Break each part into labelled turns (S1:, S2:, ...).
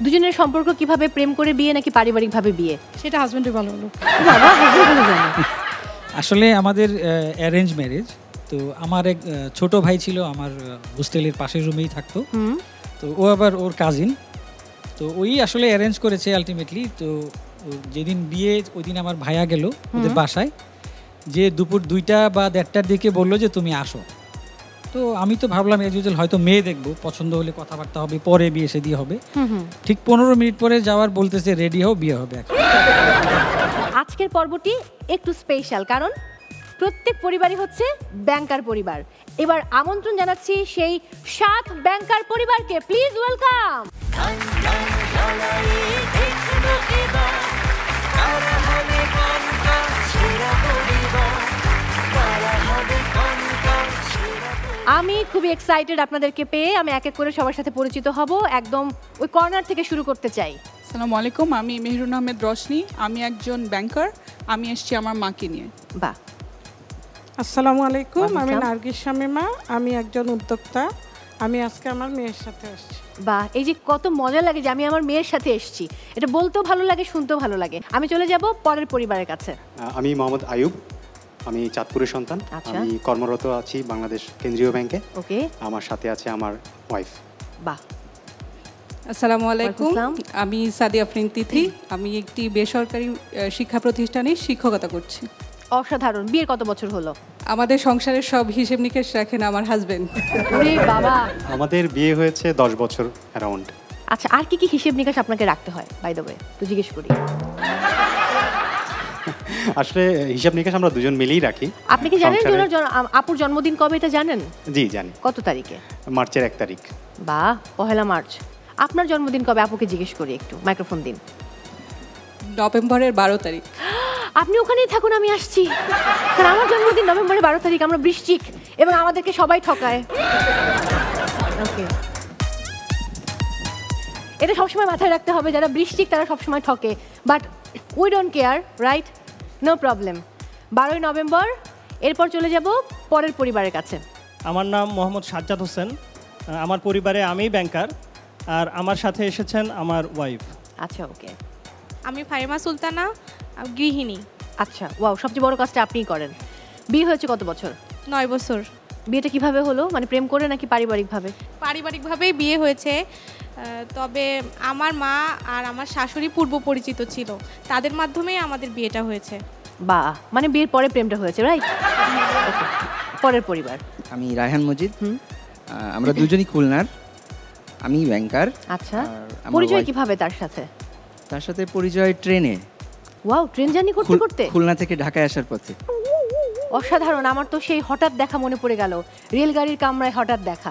S1: দুজনের সম্পর্ক কিভাবে, প্রেম করে বিয়ে নাকি পারিবারিকভাবে বিয়ে?
S2: সেটা হাজবেন্ডের ভালো হলো।
S1: বাবা, হাজবেন্ড ভালো জানে।
S3: আসলে আমাদের অ্যারেঞ্জ ম্যারেজ। তো আমার এক ছোট ভাই ছিল, আমার হোস্টেলের পাশের রুমেই থাকতো। তো ও আবার ওর কাজিন, তো ওই আসলে অ্যারেঞ্জ করেছে আলটিমেটলি। তো যেদিন বিয়ে ওই দিন আমার ভাইয়া গেল ওদের বাসায়, যে দুপুর 2টা বা 1:30টার দিকে বললো যে তুমি আসো। তো আমি তো ভাবলাম এজ ইউজুয়াল হয়তো মেয়ে দেখবো, পছন্দ হলে কথাবার্তা হবে, পরে বিয়ে শাদী হবে। ঠিক 15 মিনিট পরে যাওয়ার বলতেছে রেডি হও, বিয়ে হবে।
S1: আজকের পর্বটি একটু স্পেশাল, কারণ প্রত্যেক পরিবারই হচ্ছে ব্যাংকার পরিবার। এবার আমন্ত্রণ জানাচ্ছি সেই 7 ব্যাংকার পরিবারকে। Please welcome. আমি খুবই এক্সাইটেড আপনাদেরকে পেয়ে। আমি এক এক করে সবার সাথে পরিচিত হব, একদম ওই কর্নার থেকে শুরু করতে চাই।
S2: আসসালামু আলাইকুম, আমি মেহরুন আহমেদ রশনি, আমি একজন ব্যাংকার, আমি এসেছি আমার মাকে নিয়ে।
S1: বাহ।
S4: আসসালামু আলাইকুম, আমি নার্গিস শামিমা, আমি একজন উদ্যোক্তা, আমি আজকে আমার মেয়ের সাথে আসছি।
S1: বাহ, এই যে কত মজা লাগে যে আমি আমার মেয়ের সাথে এসেছি, এটা বলতেও ভালো লাগে, শুনতেও ভালো লাগে। আমি চলে যাব পরের পরিবারের কাছে।
S5: আমি মোহাম্মদ আয়ুব, আমি চাঁদপুরের সন্তান, আমি কর্মরত আছি বাংলাদেশ কেন্দ্রীয় ব্যাংকে।
S1: ওকে।
S5: আমার সাথে আছে আমার ওয়াইফ।
S1: বাহ।
S2: আসসালামু আলাইকুম, আমি সাদিয়া আফরিন তিথি, আমি একটি বেসরকারি শিক্ষা প্রতিষ্ঠানে শিক্ষকতা করছি।
S1: অসাধারণ। বিয়ের কত বছর হলো?
S2: আমাদের সংসারের সব হিসেব নিকেশ রাখেন আমার হাজবেন্ড।
S1: ওরে বাবা।
S5: আমাদের বিয়ে হয়েছে 10 বছর অ্যারাউন্ড।
S1: আচ্ছা, আর কি কি হিসেব নিকাশ আপনাকে রাখতে হয় বাই দ্য ওয়ে, তো জিজ্ঞেস করি।
S5: আসলে হিসাব নিকাশ আমরা দুজন মিলেই রাখি।
S1: আপনি কি জানেন যে আপুর জন্মদিন কবে, এটা জানেন?
S5: জি জানি।
S1: কত তারিখে?
S5: মার্চের 1 তারিখ।
S1: বাহ, 1 মার্চ। আপনার জন্মদিন কবে আপুকে জিজ্ঞেস করি, একটু মাইক্রোফোন দিন।
S2: নভেম্বরের 12 তারিখ।
S1: আপনি ওখানেই থাকুন, আমি আসছি, কারণ আমার জন্মদিন নভেম্বরের 12 তারিখ। আমরা বৃশ্চিক এবং আমাদেরকে সবাই ঠকায়। ওকে, এটা সবসময় মাথায় রাখতে হবে, যারা বৃশ্চিক তারা সবসময় ঠকে, but we don't care, right? No problem. 12ই নভেম্বর। এরপর চলে যাব পরের পরিবারের কাছে।
S6: আমার নাম মোহাম্মদ সাজ্জাদ হোসেন, আমার পরিবারে আমি ব্যাংকার, আর আমার সাথে এসেছেন আমার ওয়াইফ।
S1: আচ্ছা, ওকে।
S7: আমি ফারিমা সুলতানা, গৃহিণী।
S1: আচ্ছা, ওয়াও, সবচেয়ে বড় কাজটা আপনিই করেন। বিয়ে হয়েছে কত বছর?
S7: 9 বছর।
S1: বিয়েটা কিভাবে হলো, মানে প্রেম করে নাকি পারিবারিকভাবে?
S7: পারিবারিকভাবেই বিয়ে হয়েছে, তবে আমার মা আর আমার শাশুড়ি পূর্ব পরিচিত ছিল, তাদের মাধ্যমেই আমাদের বিয়েটা হয়েছে।
S1: বাহ, মানে বিয়ের পরে প্রেমটা হয়েছে, রাইট? ওকে, পরের পরিবার।
S8: আমি রায়হান মজিদ, আমরা দুজনই খুলনার, আমি ব্যাংকার।
S1: আচ্ছা, পরিচয় কিভাবে তার সাথে?
S8: তার সাথে পরিচয় ট্রেনে।
S1: ওয়াও, ট্রেন জার্নি করতে করতে?
S8: খুলনা থেকে ঢাকায় আসার পথে।
S1: অসাধারণ। আমার তো সেই হঠাৎ দেখা মনে পড়ে গেল, রেলগাড়ির কামরায় হঠাৎ দেখা।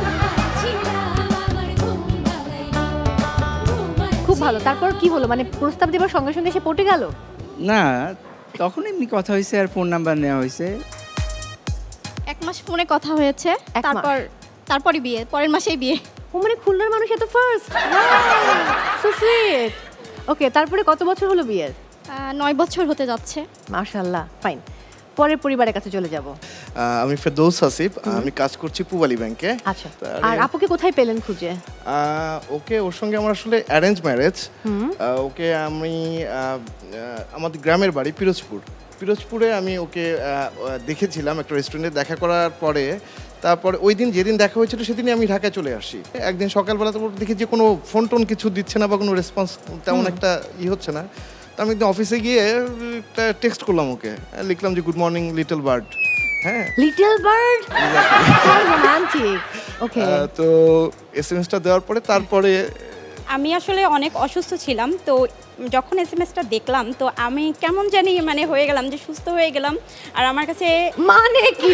S1: খুব ভালো। তারপর কি হলো, মানে প্রস্তাব দেবার সঙ্গে সঙ্গে সে পটে গেল?
S8: না, তখন এমনি কথা হয়েছে আর ফোন নাম্বার নেওয়া হয়েছে।
S7: 1 মাস ফোনে কথা হয়েছে, তারপরে বিয়ে, পরের মাসেই বিয়ে।
S1: ও মানে খুলনার মানুষ এত ফার্স্ট, সো সুইট। ওকে, তারপরে কত বছর হলো বিয়ের?
S7: 9 বছর হতে যাচ্ছে।
S1: মাশাআল্লাহ, ফাইন। পরের পরিবারের কাছে চলে যাব।
S9: আমি ফেরদৌস আসিফ, আমি কাজ করছি পূবালী ব্যাংকে।
S1: আচ্ছা, আর আপুকে কোথায় পেলেন খুঁজে?
S9: ওকে, ওর সঙ্গে আমার আসলে অ্যারেঞ্জ ম্যারেজ। ওকে আমি আমাদের গ্রামের বাড়ি পিরোজপুরে আমি ওকে দেখেছিলাম একটা রেস্টুরেন্টে। দেখা করার পরে তারপরে ওই দিন যেদিন দেখা হয়েছিল সেদিনই আমি ঢাকায় চলে আসি। একদিন সকালবেলা তো দেখি যে কোনো ফোন টোন কিছু দিচ্ছে না বা কোনো রেসপন্স তেমন একটা হচ্ছে না। তো আমি একদিন অফিসে গিয়ে একটা টেক্সট করলাম ওকে, লিখলাম যে গুড মর্নিং লিটল বার্ড। হ্যাঁ,
S1: লিটল বার্ড, রোমান্টিক। ওকে,
S9: তো এসএমএসটা দেওয়ার পরে তারপরে
S7: আমি আসলে অনেক অসুস্থ ছিলাম, তো যখন এসএমএসটা দেখলাম তো আমি কেমন জানি মানে হয়ে গেলাম, যে সুস্থ হয়ে গেলাম। আর আমার কাছে
S1: মানে কি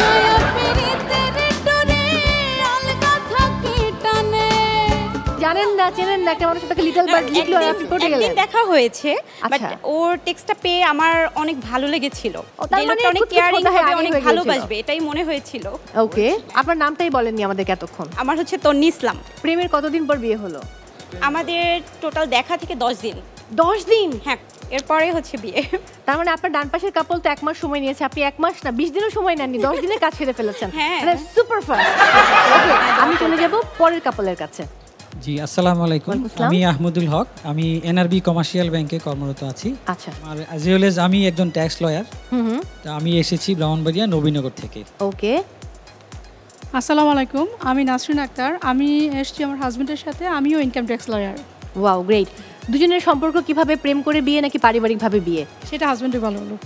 S1: জানেন না, চেনেন না, একটা মানুষ তাকে লিটল বার্ড লিখলো আর আপনি পড়ে গেলেন।
S7: দেখা হয়েছে, বাট ওর টেক্সটটা পেয়ে আমার অনেক ভালো লেগেছিল, যে লোকটা অনেক কেয়ারিং হবে, অনেক ভালোবাসবে, এটাই মনে হয়েছিল।
S1: ওকে, আপনার নামটাই বলেননি আমাদেরকে এতক্ষণ।
S7: আমার হচ্ছে তন্নি ইসলাম।
S1: প্রেমের কতদিন পর বিয়ে হলো?
S7: আমাদের টোটাল দেখা থেকে 10 দিন।
S1: 10 দিন?
S7: হ্যাঁ, এরপরে হচ্ছে বিয়ে।
S1: তার মানে আপনার ডান পাশের কাপল তো 1 মাস সময় নিয়েছে, আপনি 1 মাস না 20 দিনও সময় নেননি, 10 দিনে কাজ সেরে ফেলেছেন।
S7: হ্যাঁ,
S1: মানে সুপার ফাস্ট। ওকে, আমি চলে যাব পরের কাপলের কাছে।
S3: জি আসসালামু আলাইকুম। আমি আহমদুল হক, আমি এনআরবি কমার্শিয়াল ব্যাংকে কর্মরত আছি।
S1: আচ্ছা।
S3: আর অ্যাজ ওয়েল এজ আমি একজন ট্যাক্স লয়ার। তো আমি এসেছি ব্রাহ্মণবাড়িয়া নবীনগর থেকে।
S1: ওকে।
S10: আসসালামু আলাইকুম, আমি নাজরুল আক্তার, আমি এসেছি আমার হাজবেন্ডের সাথে, আমিও income tax lawyer.
S1: Wow great. দুজনের সম্পর্ক কিভাবে, প্রেম করে বিয়ে নাকি পারিবারিকভাবে বিয়ে?
S10: সেটা হাজবেন্ডে ভালো হলো।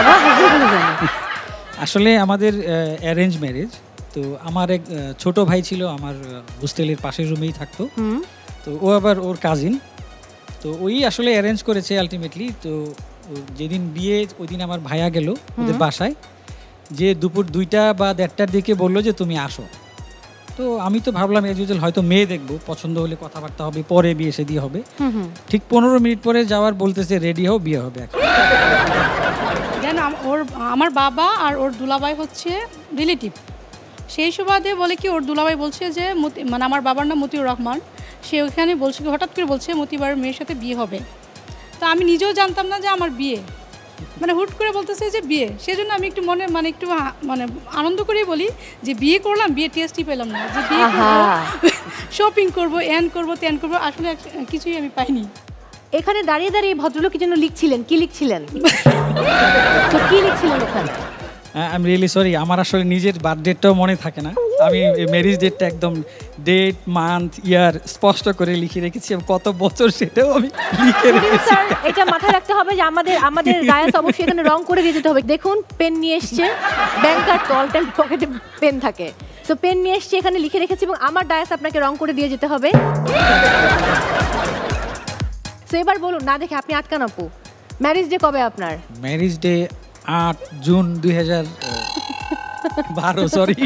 S3: আসলে আমাদের অ্যারেঞ্জ ম্যারেজ। তো আমার এক ছোট ভাই ছিল, আমার হোস্টেলের পাশের রুমেই থাকতো। তো ও আবার ওর কাজিন, তো ওই আসলে অ্যারেঞ্জ করেছে আলটিমেটলি। তো যেদিন বিয়ে ওই দিন আমার ভাইয়া গেল ওদের বাসায়, যে দুপুর 2টা বা 1:30টার দিকে বললো যে তুমি আসো। তো আমি তো ভাবলাম এজ ইউজুয়াল হয়তো মেয়ে দেখবো, পছন্দ হলে কথাবার্তা হবে, পরে বিয়ে শাদী হবে। ঠিক 15 মিনিট পরে যাওয়ার বলতেছে রেডি হও, বিয়ে হবে।
S10: দেন আমার বাবা আর ওর দুলাভাই হচ্ছে রিলেটিভ, সেই সুবাদে বলে কি ওর দুলাভাই বলছে যে মানে আমার বাবার নাম মতিউর রহমান, সে ওখানে বলছে কি হঠাৎ করে বলছে মতিবারের মেয়ের সাথে বিয়ে হবে। তো আমি নিজেও জানতাম না যে আমার বিয়ে, মানে হুট করে বলতেছে যে বিয়ে। সেজন্য আমি একটু মানে একটু মানে আনন্দ করেই বলি যে বিয়ে করলাম, বিয়ে টেস্টই পেলাম না, যে বিয়ে করবো, শপিং করবো, এন করবো, ত্যান করবো, আসলে কিছুই আমি পাইনি।
S1: এখানে দাঁড়িয়ে দাঁড়িয়ে ভদ্রলোক কি যেন লিখছিলেন, কি লিখছিলেন? তো কি লিখছিলেন ওখানে?
S3: আই এম রিয়েলি সরি, আমার আসলে নিজের বার্থ ডেটটাও মনে থাকে না। আমি ম্যারেজ ডেটটা একদম ডেট, মান্থ, ইয়ার স্পষ্ট করে লিখে রেখেছি, এবং কত বছর সেটাও আমি লিখে রেখেছি।
S1: এটা মাথায় রাখতে হবে যে আমাদের ডায়াস অবশ্যই এখানে রং করে দিয়ে যেতে হবে। দেখুন পেন নিয়ে এসছে, ব্যাংকার তো অল টাইম পকেটে পেন থাকে, তো পেন নিয়ে এসছে, এখানে লিখে রেখেছি, এবং আমার ডায়াস আপনাকে রং করে দিয়ে যেতে হবে। তো এবার বলুন, না দেখে আপনি আটকান আপু, ম্যারেজ ডে কবে আপনার?
S3: Marriage day 8 June 2012। Sorry.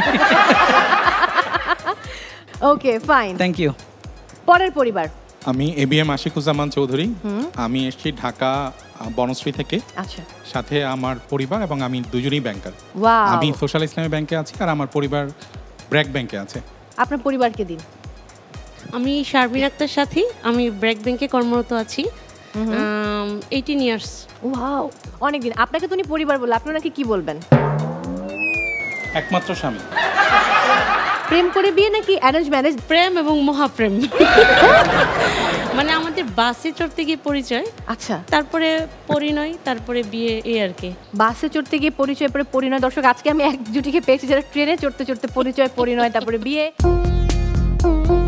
S1: Okay fine,
S3: thank you.
S1: পরের পরিবার।
S11: আমি এবিএম আশিকুজ্জামান চৌধুরী, আমি এসেছি ঢাকা বনশ্রী থেকে।
S1: আচ্ছা।
S11: সাথে আমার পরিবার এবং আমি দুজনেই ব্যাংকার।
S1: ওয়াও।
S11: আমি সোশ্যাল ইসলামী ব্যাংকে আছি, আর আমার পরিবার ব্র্যাক ব্যাংকে আছে।
S1: আপনার পরিবারকে দিন।
S12: আমি শারমিন আক্তার সাথী, আমি ব্র্যাক ব্যাংকে কর্মরত আছি 18 ইয়ার্স।
S1: ওয়াও, অনেকদিন। আপনাকে তো উনি পরিবার বললেন, আপনি ওনাকে কি বলবেন?
S11: একমাত্র স্বামী।
S1: প্রেম করে বিয়ে নাকি অ্যারেঞ্জ ম্যারেজ?
S12: প্রেম এবং মহাপ্রেম। মানে আমাদের বাসে চড়তে গিয়ে পরিচয়,
S1: আচ্ছা,
S12: তারপরে পরিণয়, তারপরে বিয়ে, এই আর কি।
S1: বাসে চড়তে গিয়ে পরিচয়, পরে পরিণয়। দর্শক, আজকে আমি এক জুটিকে পেয়েছি যারা ট্রেনে চড়তে চড়তে পরিচয়, পরিণয়, তারপরে বিয়ে।